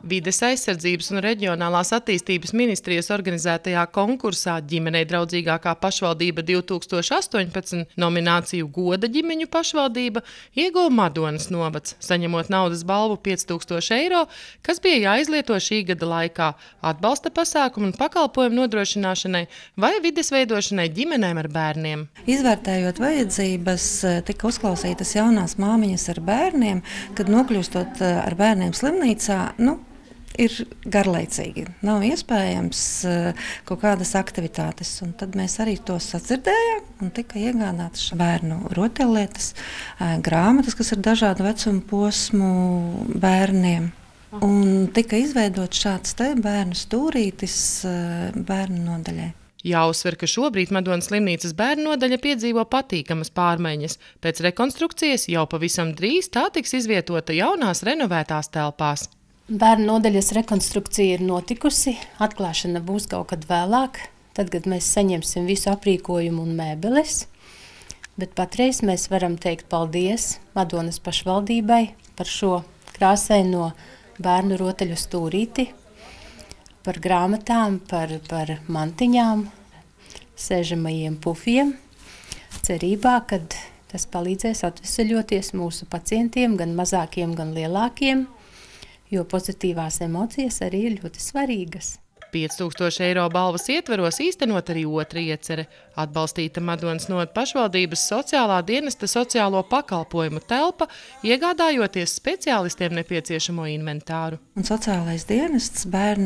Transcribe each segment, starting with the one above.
Vides aizsardzības un reģionālās attīstības ministrijas organizētajā konkursā Ģimenei draudzīgākā pašvaldība 2018 nomināciju Goda ģimeņu pašvaldība ieguva Madonas novads, saņemot naudas balvu 5000 eiro, kas bija jāizlieto šī gada laikā atbalsta pasākumu un pakalpojumu nodrošināšanai vai vides veidošanai ģimenēm ar bērniem. Izvērtējot vajadzības, tika uzklausītas jaunās māmiņas ar bērniem, kad nokļūstot ar bērniem slimnīcā, ir garlaicīgi. Nav iespējams kaut kādas aktivitātes. Un tad mēs arī to sadzirdējām un tika iegādātas bērnu rotaļlietas, grāmatas, kas ir dažādu vecumu posmu bērniem. Un tika izveidots šāds te bērnu stūrītis bērnu nodaļai. Jāuzsver, ka šobrīd Madonas slimnīcas bērnu nodaļa piedzīvo patīkamas pārmaiņas. Pēc rekonstrukcijas jau pavisam drīz tā tiks izvietota jaunās renovētās telpās. Bērnu nodaļas rekonstrukcija ir notikusi, atklāšana būs kaut kad vēlāk, tad, kad mēs saņemsim visu aprīkojumu un mēbeles. Bet patreiz mēs varam teikt paldies Madonas pašvaldībai par šo krāsaino bērnu rotaļu stūrīti, par grāmatām, par mantiņām, sēžamajiem pufiem, cerībā, kad tas palīdzēs atveseļoties mūsu pacientiem, gan mazākiem, gan lielākiem, jo pozitīvās emocijas arī ir ļoti svarīgas. 5000 eiro balvas ietveros īstenot arī otra iecere – atbalstīta Madonas novada pašvaldības sociālā dienesta sociālo pakalpojumu telpa, iegādājoties speciālistiem nepieciešamo inventāru. Un sociālais dienests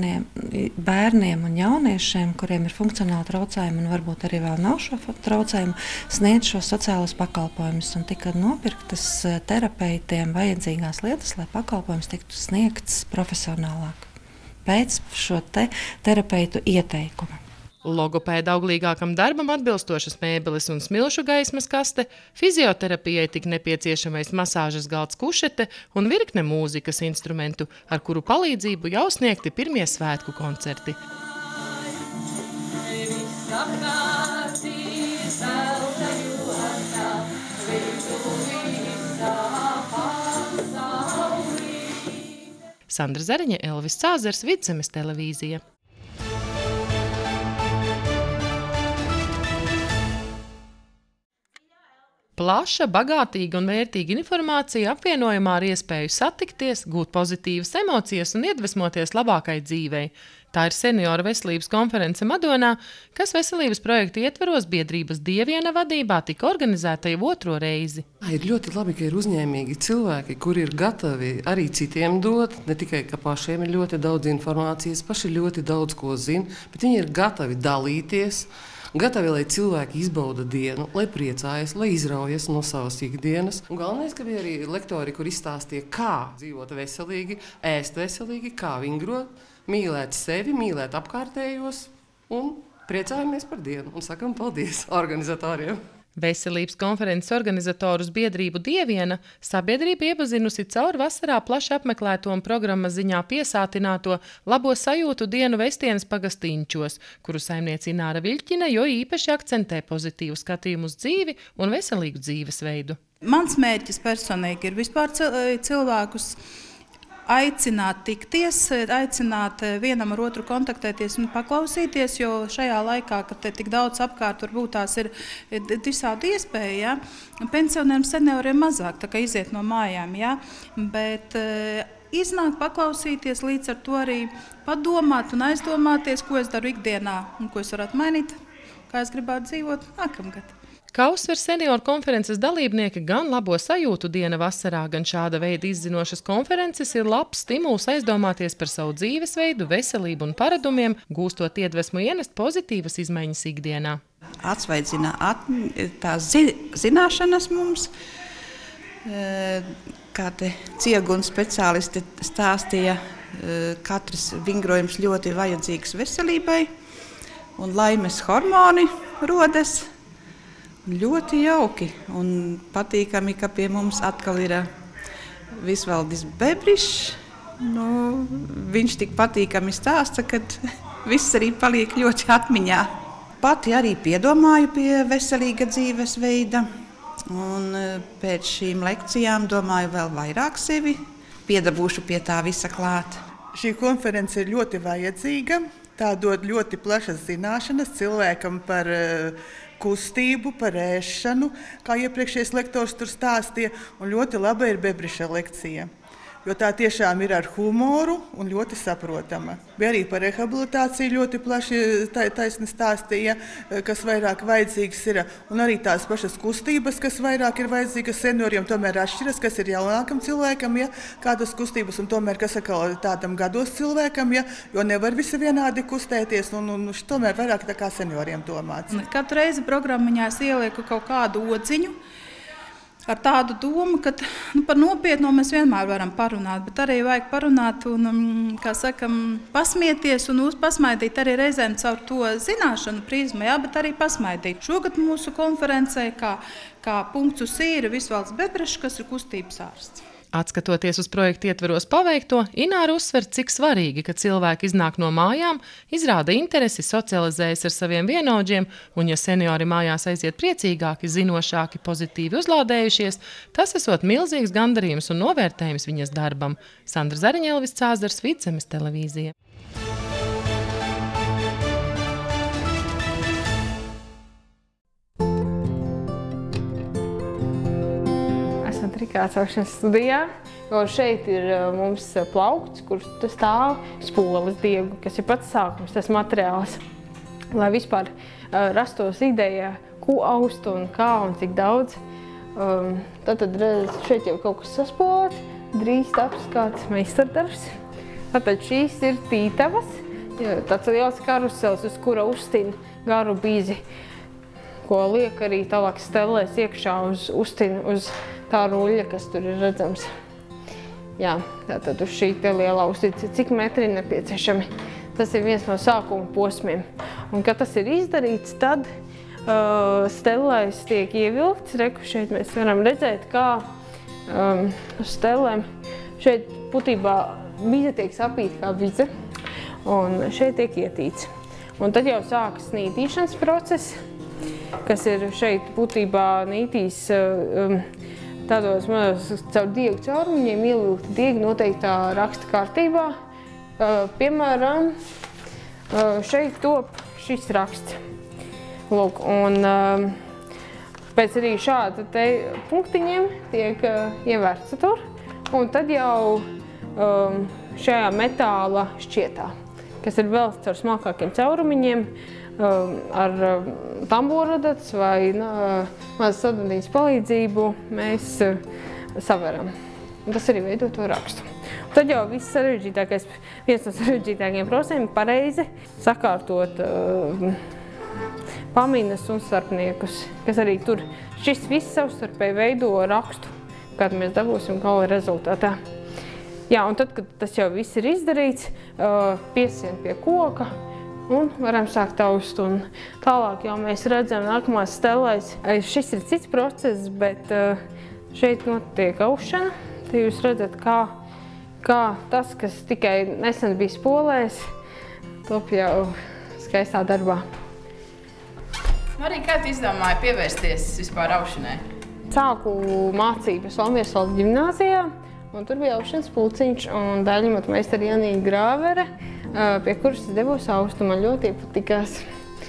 bērniem un jauniešiem, kuriem ir funkcionāli traucējumi un varbūt arī vēl nav šo traucējumu, sniedz šos sociālos pakalpojumus un tika nopirktas terapeitiem vajadzīgās lietas, lai pakalpojums tiktu sniegts profesionālāk pēc šo terapeitu ieteikuma. Logopēda auglīgākam darbam atbilstošas mēbeles un smilšu gaismas kaste, fizioterapijai tik nepieciešamais masāžas galds kušete un virkne mūzikas instrumentu, ar kuru palīdzību jau sniegti pirmie svētku koncerti. Sandra Zariņa, Elvis Cāzers, Vidzemes televīzija. Plaša, bagātīga un vērtīga informācija apvienojumā ar iespēju satikties, gūt pozitīvas emocijas un iedvesmoties labākai dzīvei. Tā ir senioru veselības konference Madonā, kas veselības projekta ietveros biedrības Dieviena vadībā tika organizēta jau otro reizi. Ir ļoti labi, ka ir uzņēmīgi cilvēki, kuri ir gatavi arī citiem dot, ne tikai, ka pašiem ir ļoti daudz informācijas, paši ļoti daudz ko zina, bet viņi ir gatavi dalīties, gatavi, lai cilvēki izbauda dienu, lai priecājas, lai izraujas no savas ikdienas. Un galvenais, ka bija arī lektori, kur izstāstīja, kā dzīvot veselīgi, ēst veselīgi, kā vingrot, mīlēt sevi, mīlēt apkārtējos un priecājamies par dienu un sakam paldies organizatoriem. Veselības konferences organizatorus biedrību Dieviena sabiedrība iepazinusi caur vasarā plaši apmeklēto un programmas ziņā piesātināto Labo sajūtu dienu Vestienes pagastiņčos, kuru saimniece Ināra Viļķine jo īpaši akcentē pozitīvu skatījumu uz dzīvi un veselīgu dzīvesveidu. Mans mērķis personīgi ir vispār cilvēkus aicināt tikties, aicināt vienam ar otru kontaktēties un paklausīties, jo šajā laikā, kad te tik daudz apkārt varbūt tās ir visādi iespēja, pensionāriem, senioriem mazāk, tā kā iziet no mājām, bet iznāk paklausīties, līdz ar to arī padomāt un aizdomāties, ko es daru ikdienā un ko es varētu mainīt, kā es gribētu dzīvot nākamgad. Kā uzsver senioru konferences dalībnieki, gan Labo sajūtu diena vasarā, gan šāda veida izzinošas konferences ir labs stimuls aizdomāties par savu dzīvesveidu, veselību un paradumiem, gūstot iedvesmu ienest pozitīvas izmaiņas ikdienā. Atsvaidzina tās zināšanas mums, kā te Cieguns speciālisti stāstīja, katrs vingrojums ļoti vajadzīgs veselībai un laimes hormoni rodas. Ļoti jauki un patīkami, ka pie mums atkal ir Visvaldis Bebrišs. Viņš tik patīkami stāsta, ka viss arī paliek ļoti atmiņā. Pati arī piedomāju pie veselīga dzīvesveida un pēc šīm lekcijām domāju vēl vairāk sevi, piedabūšu pie tā visa klāt. Šī konference ir ļoti vajadzīga. Tā dod ļoti plašas zināšanas cilvēkam par kustību, par ēšanu, kā iepriekšējais lektors tur stāstīja, un ļoti laba ir Bebriša lekcija. Jo tā tiešām ir ar humoru un ļoti saprotama. Bija arī par rehabilitāciju ļoti plaši taisni stāstīja, kas vairāk vajadzīgs ir. Un arī tās pašas kustības, kas vairāk ir vajadzīgas senioriem, tomēr atšķiras, kas ir jaunākam cilvēkam, ja, kādas kustības, un tomēr, kas atkal tādam gados cilvēkam, ja, jo nevar visi vienādi kustēties, un tomēr vairāk tā kā senioriem domāts. Katru reizi programmiņās ielieku kaut kādu odziņu, ar tādu domu, ka par nopietno mēs vienmēr varam parunāt, bet arī vajag parunāt un, kā sakam, pasmieties un pasmaidīt arī reizēm caur to zināšanu prizmu, jā, bet arī pasmaidīt. Šogad mūsu konferencē kā punkts uz ir Visvalds Bebrešs, kas ir kustības ārsts. Atskatoties uz projektu ietveros paveikto, Ināra uzsver, cik svarīgi, ka cilvēki iznāk no mājām, izrāda interesi, socializējas ar saviem vienaudžiem, un ja seniori mājās aiziet priecīgāki, zinošāki, pozitīvi uzlādējušies, tas esot milzīgs gandarījums un novērtējums viņas darbam. Sandra Zariņelvis, Cāzars, Vidzemes televīzija. Trikāts augšanas studijā, jo šeit ir mums plaukts, kurš stāv spoles diegu, kas ir pats sākums, tas materiāls, lai vispār rastos ideja, ko aust un kā un cik daudz. Tad šeit jau kaut kas saspolēts, drīz taps kāds meistardarbs. Tātad šīs ir tītavas, tāds liels karusels, uz kura uzstin garu bīzi, ko liek arī tālāk stelēs iekšā uz tā ruļļa, kas tur ir redzams. Jā, tātad uz šī te lielā uzstīca, cik metri nepieciešami. Tas ir viens no sākuma posmiem. Un, kad tas ir izdarīts, tad stelēs tiek ievilkts. Reku, šeit mēs varam redzēt, kā uz stelēm. Šeit būtībā bize tiek sapīta kā bize, un šeit tiek ietīts. Un tad jau sākas nītīšanas process, kas ir šeit būtībā nītīs tādos caur diegu caurumiņiem ievilkti diegi noteiktā raksta kārtībā. Piemēram, šeit top šis raksts. Lūk, un pēc arī šāda te punktiņiem tiek ievērts tur, un tad jau šajā metāla šķietā, kas ir vēl caur smalkākiem caurumiņiem, ar tamboradatas vai mazas sadandīņas palīdzību mēs saveram. Un tas arī veido to rakstu. Un tad jau viens no sarežģītākajiem procesiem pareizi sakārtot paminas un starpniekus, kas arī tur šis viss savstarpēji veido rakstu, kādu mēs dabūsim gala rezultātā. Jā, un tad, kad tas jau viss ir izdarīts, piesien pie koka, un varam sākt aust, un tālāk jau mēs redzam nākamās stelēs. Šis ir cits process, bet šeit notiek aušana. Te jūs redzat, kā tas, kas tikai nesen bija spolēs, top jau skaistā darbā. Marija, kā tu izdomāji pievērsties vispār aušanai? Sāku mācības Valmiersvaldes ģimnāzijā, un tur bija aušanas pulciņš, un daļņamatu meistara Janīna Grāvere, pie kuras es devos aust, un man ļoti iepatikās.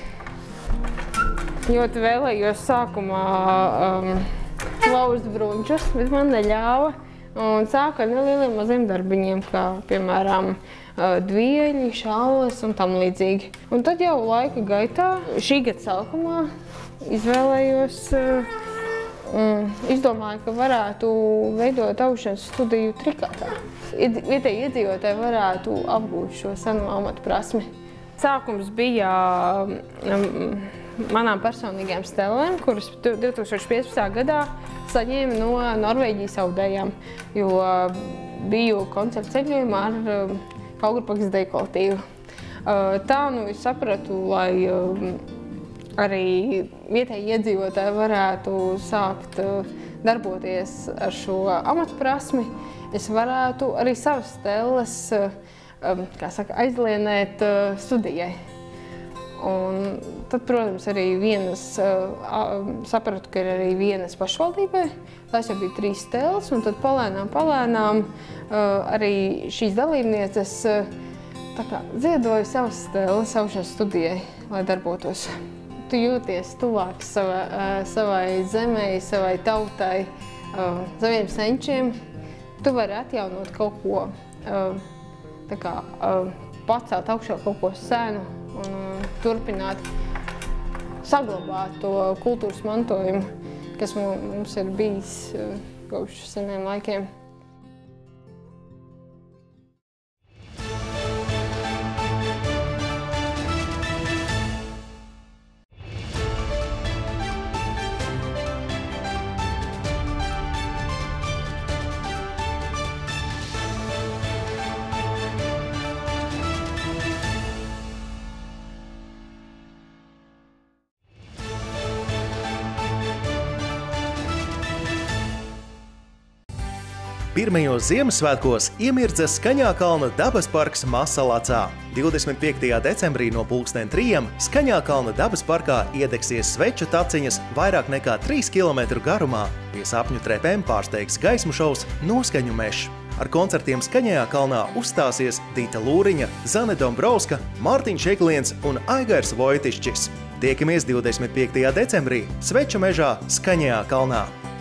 Ļoti vēlējos sākumā lauzt bruņčus, bet man neļāva, un sāku ar nelieliem maziem darbiņiem, kā piemēram dvieļi, šalles un tam līdzīgi. Un tad jau laika gaitā, šī gada sākumā, izvēlējos izdomāju, ka varētu veidot aušanas studiju Trikātā. Vietēji iedzīvotāji varētu apgūt šo seno amatu prasmi. Sākums bija manām personīgajām stelēm, kuras 2015. gadā saņēma no Norvēģijas audējām, jo biju koncertu ceļojumā ar Kaugurpakas deju kolektīvu. Tā es sapratu, lai arī vietēji iedzīvotāji varētu sākt darboties ar šo amatprasmi. Es varētu arī savas stelles aizlienēt studijai. Un tad, protams, arī sapratu, ka ir arī vienas pašvaldībai. Tās jau bija 3 stēles, un tad palēnām arī šīs dalībnieces ziedoja savas stēles aušanas studijai, lai darbotos. Tu jūties tuvāk savai zemei, savai tautai, saviem senčiem. Tu vari atjaunot kaut ko, pacelt augšā kaut ko senu un turpināt saglabāt to kultūras mantojumu, kas mums ir bijis kopš seniem laikiem. Pirmajos Ziemassvētkos iemirdzas Skaņākalna dabas parks Masalacā. 25. decembrī no 3:00 Skaņākalna dabas parkā iedegsies sveču taciņas vairāk nekā 3 km garumā. Pie sapņu trepēm pārsteigs gaismu šovs Noskaņu mešs. Ar koncertiem Skaņajā kalnā uzstāsies Dita Lūriņa, Zane Dombrovska, Mārtiņš Egliens un Aigars Vojtišķis. Tiekamies 25. decembrī Sveču mežā Skaņajā kalnā.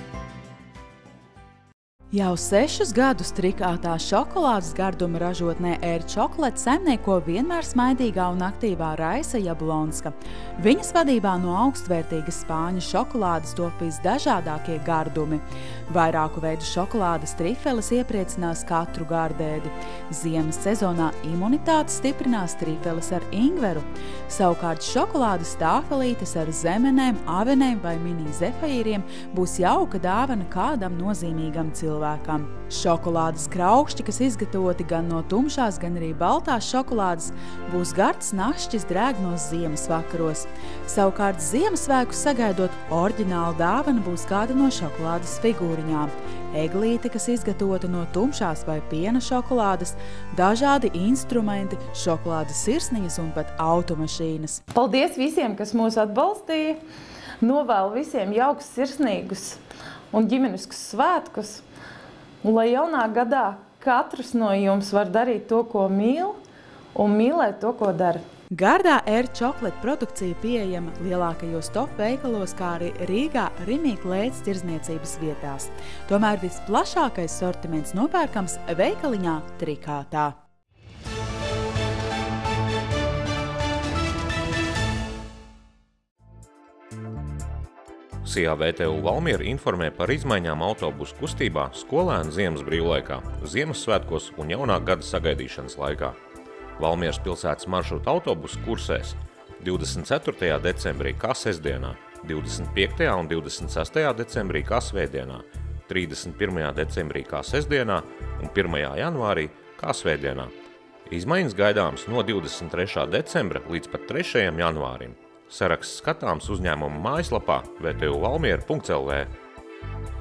Jau 6 gadus trikātā šokolādes garduma ražotnē Air Chocolate saimnieko vienmēr smaidīgā un aktīvā Raisa Jablonska. Viņas vadībā no augstvērtīgas spāņu šokolādes top visdažādākie gardumi. Vairāku veidu šokolādes trifeles iepriecinās katru gardēdi. Ziemas sezonā imunitāti stiprinās trifeles ar ingveru. Savukārt šokolādes tāfelītes ar zemenēm, avenēm vai mini zefaīriem būs jauka dāvana kādam nozīmīgam cilvēkam. Šokolādes kraukšķi, kas izgatavoti gan no tumšās, gan arī baltās šokolādes, būs gards našķis drēgnos ziemas vakaros. Savukārt Ziemassvētkus sagaidot oriģināla dāvana būs kāda no šokolādes figūriņām. Eglīte, kas izgatavota no tumšās vai piena šokolādes, dažādi instrumenti, šokolādes sirsniņas un pat automašīnas. Paldies visiem, kas mūs atbalstīja. Novēlu visiem jaukus, sirsnīgus un ģimeniskus svētkus. Un lai jaunā gadā katrs no jums var darīt to, ko mīl, un mīlēt to, ko dara. Gardā Air Chocolate produkcija pieejama lielākajos top veikalos, kā arī Rīgā Rimī-Klēts tirdzniecības vietās. Tomēr visplašākais sortiments nopērkams veikaliņā Trikātā. Sijā VTU Valmiera informē par izmaiņām autobusu kustībā skolēnu ziemas brīvlaikā, Ziemassvētkos un jaunā gada sagaidīšanas laikā. Valmieras pilsētas maršruta autobusu kursēs 24. decembrī kā sestdienā, 25. un 26. decembrī kā svētdienā, 31. decembrī kā sestdienā un 1. janvārī kā svētdienā. Izmaiņas gaidāmas no 23. decembra līdz pat 3. janvārim. Saraksts skatāms uzņēmuma mājaslapā vtuvalmiera.lv.